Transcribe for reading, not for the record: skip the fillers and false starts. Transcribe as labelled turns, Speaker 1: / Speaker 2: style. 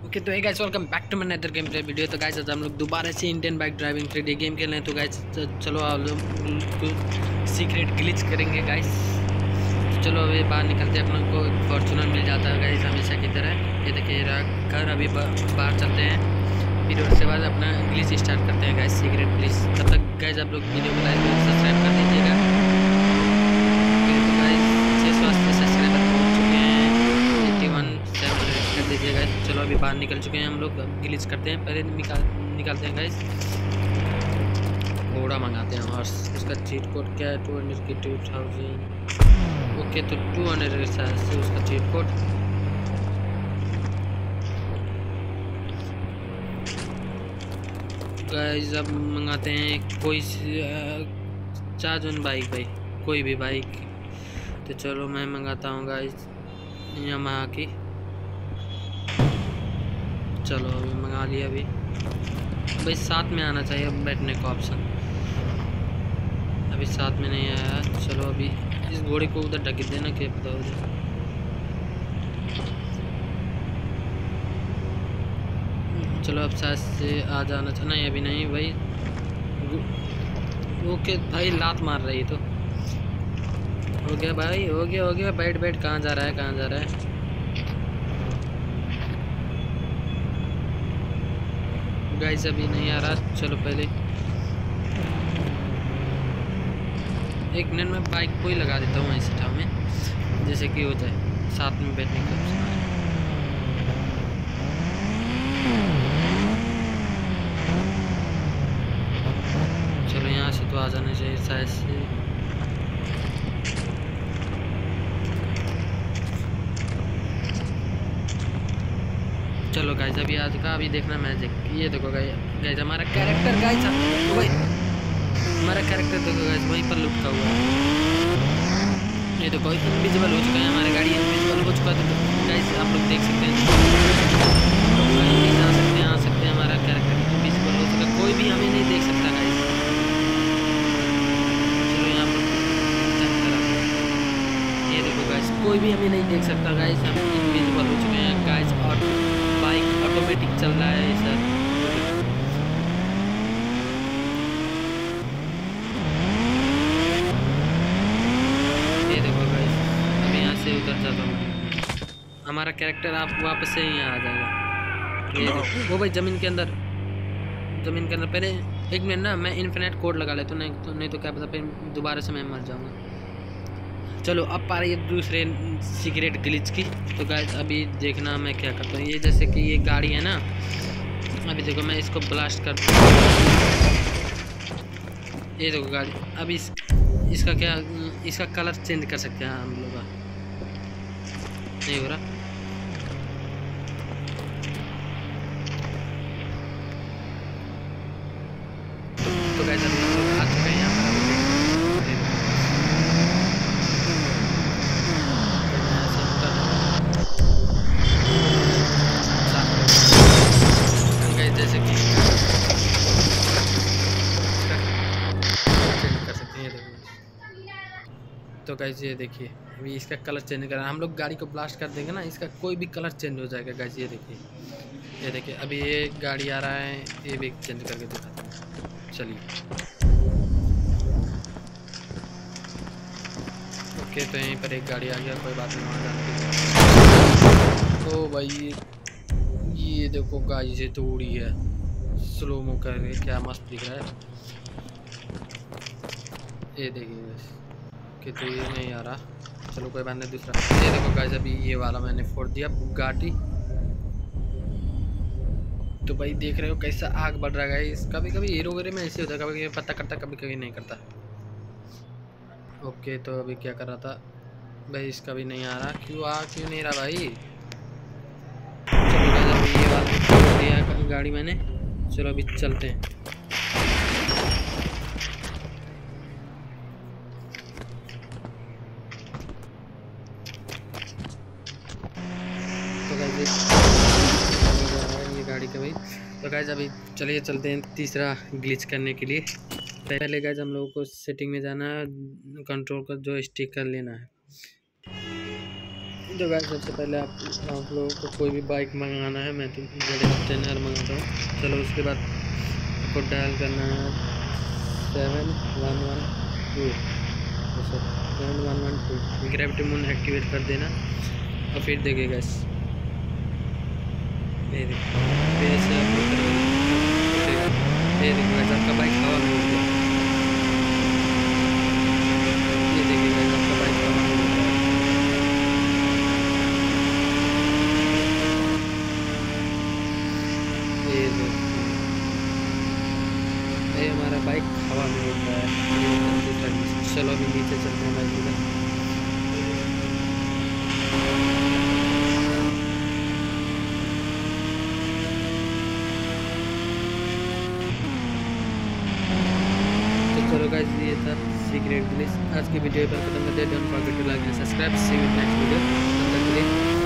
Speaker 1: Okay तो guys welcome back to my another game play video. तो guys आज हम लोग दोबारा से Indian bike driving 3D game खेल रहे हैं। तो गाइस चलो आप लोग सीक्रेट ग्लिच करेंगे गाइस। तो चलो अभी बाहर निकलते हैं, अपन को फॉर्चूनर मिल जाता है गाइस हमेशा की तरह। ये देखिए घर, अभी बाहर चलते हैं, फिर उसके बाद अपना ग्लिच स्टार्ट करते हैं गाइस, सीक्रेट ग्लिच। तब तक गाइस आप लोग वीडियो को लाइक और सब्सक्राइब कर दीजिएगा। तो गाइस 680 सब्सक्राइबर पहुँच चुके हैं, 81 कर दीजिएगा। चलो अभी बाहर निकल चुके हैं हम लोग, ग्लिच करते हैं। पहले निकालते हैं गाइस, घोड़ा मंगाते हैं और उसका चीट कोड क्या है 200 की 2000। ओके तो 200 के साथ से उसका चीट कोड। गाइस अब मंगाते हैं कोई चार्जन बाइक, भाई कोई भी बाइक। तो चलो मैं मंगाता हूँ गाइस यामाहा की। चलो अभी मंगा लिया। अभी भाई साथ में आना चाहिए बैठने का ऑप्शन, अभी साथ में नहीं आया। चलो अभी इस घोड़े को उधर ढक देना, क्या पता हो जाए। चलो अब साथ से आ जाना था, नहीं अभी नहीं भाई। ओके भाई लात मार रही तो हो गया भाई, हो गया। बैठ बैठ, कहाँ जा रहा है, कहाँ जा रहा है। गाइस अभी नहीं आ रहा। चलो पहले 1 मिनट में बाइक को ही लगा देता हूँ ऐसे ठाव में, जैसे कि हो जाए साथ में बैठने का ऑप्शन आए। चलो यहाँ से तो आ जाना चाहिए शायद से। चलो गाइस अभी आज का अभी देखना मैजिक। ये देखो गाइस हमारा कैरेक्टर गाइस, वही हमारा कैरेक्टर देखो गाइस वहीं पर लुटका हुआ है। ये देखो इनविजिबल हो चुका है, हमारा गाड़ी इनविजिबल हो चुका है। तो गाइस आप लोग देख सकते हैं, आ सकते हैं हमारा कैरेक्टर इनविजिबल हो चुका है, कोई भी हमें नहीं देख सकता गाइस। चलो यहाँ पर ये देखो गाइस कोई भी हमें नहीं देख सकता गाइस, हम इनविजिबल हो चुके हैं गाइस। और बाइक ऑटोमेटिक चल रहा है सर। ये देखो गाइस अभी यहाँ से उतर जाता हूँ, हमारा कैरेक्टर आप वापस से यहाँ आ जाएगा। ये देखो वो भाई ज़मीन के अंदर पहले 1 मिनट ना, मैं इन्फिनिट कोड लगा लेता हूँ, नहीं तो क्या पता फिर दोबारा से मैं मर जाऊँगा। चलो अब पा रही है दूसरे सीक्रेट ग्लिच की। तो गाइस अभी देखना मैं क्या करता हूँ। ये जैसे कि ये गाड़ी है ना, अभी देखो मैं इसको ब्लास्ट कर दूँ। ये देखो गाड़ी अभी इसका कलर चेंज कर सकते हैं हम लोग। नहीं हो रहा। तो गाइस अभी हम लोग आ चुके हैं यहाँ पर। जैसे कि चेंज कर सकते हैं, ये देखो। तो गाइस ये देखिए अभी इसका कलर चेंज करना, हम लोग गाड़ी को ब्लास्ट कर देंगे ना, इसका कोई भी कलर चेंज हो जाएगा गाइस। ये देखिए अभी ये गाड़ी आ रहा है, ये भी चेंज करके दिखाता हूँ। चलिए ओके तो यहीं पर एक गाड़ी आ गया, कोई बात नहीं, वहाँ जाने। तो भाई ये देखो गाइस ये तो उड़ी है, स्लो मो करके क्या मस्त दिख रहा है। ये देखिए बस कि तो ये नहीं आ रहा। चलो कोई बात नहीं, दूसरा। ये देखो गाइस अभी ये वाला मैंने फोड़ दिया बुगाटी। तो भाई देख रहे हो कैसा आग बढ़ रहा है गाइस। कभी कभी हीरो वगैरह में ऐसे होता है, कभी पता करता कभी नहीं करता। ओके तो अभी क्या कर रहा था भाई, इसका भी नहीं आ रहा। क्यों नहीं रहा भाई। चलो गाइस अभी ये वाला फोड़ दिया गाड़ी मैंने। चलो अभी चलते हैं। तो गाइस ये गाड़ी का भाई। तो गाइस अभी चलिए चलते हैं तीसरा ग्लिच करने के लिए। पहले गाइस हम लोगों को सेटिंग में जाना है, कंट्रोल का जो स्टिक कर लेना है। तो गाइस सबसे पहले आप लोगों को कोई भी बाइक मंगाना है, मैं तो बड़े टेनर मंगाता हूँ। चलो उसके बाद आपको डायल करना है 7112 7112 ग्रेविटी मोड एक्टिवेट कर देना और फिर देखिए गाइस ये देखो आपका बाइक हवा में उड़ गया। ये देखिए गाइस आपका बाइक हवा में उड़ गया। ये देखिए ये हमारा बाइक हवा में उड़ रहा है। चलो अभी नीचे चलते हैं बाइक का। चलो गाइस ये था सीक्रेट ग्लिच। आज की वीडियो पर खत्म करते हैं। Don't forget to like and subscribe. See you in next video. तब तक के लिए